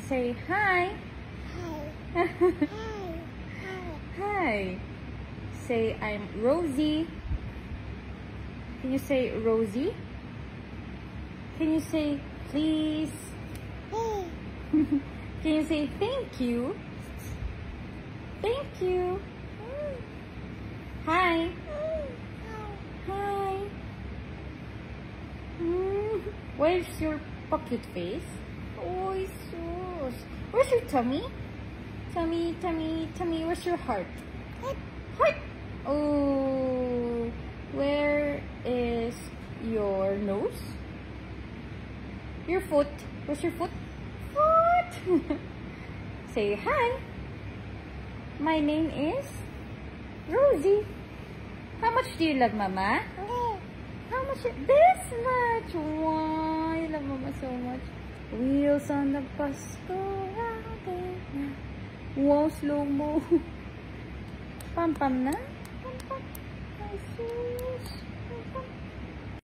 Say hi. Hi. Hi. Say I'm Rosie. Can you say Rosie? Can you say please? Can you say thank you? Thank you. Hi. Hi. Where's your pocket face? Oh, sus. Where's your tummy? Tummy, tummy, tummy. Where's your heart? Heart. Oh, where is your nose? Your foot. Where's your foot? Foot. Say hi. My name is Rosie. How much do you love Mama? How much? This much. Wow, you love Mama so much. Wheels on the bus go round and round. Wow, slow mo. Pam pam na. Pam pam.